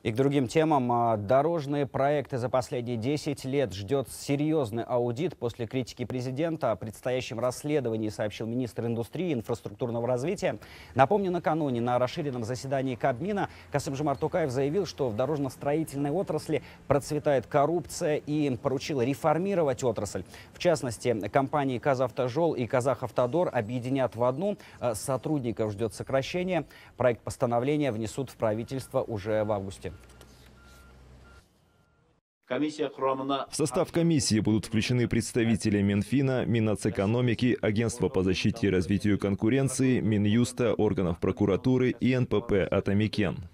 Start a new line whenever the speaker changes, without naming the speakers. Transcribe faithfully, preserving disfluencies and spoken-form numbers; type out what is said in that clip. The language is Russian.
И к другим темам. А, Дорожные проекты за последние десять лет ждет серьезный аудит. После критики президента о предстоящем расследовании сообщил министр индустрии и инфраструктурного развития. Напомню, накануне на расширенном заседании Кабмина Касым-Жомарт Токаев заявил, что в дорожно-строительной отрасли процветает коррупция и поручил реформировать отрасль. В частности, компании «Казавтожол» и «Казахавтодор» объединят в одну. Сотрудников ждет сокращение. Проект постановления внесут в правительство уже в августе.
В состав комиссии будут включены представители Минфина, Миннацэкономики, Агентства по защите и развитию конкуренции, Минюста, органов прокуратуры и эн пэ пэ «Атамикен».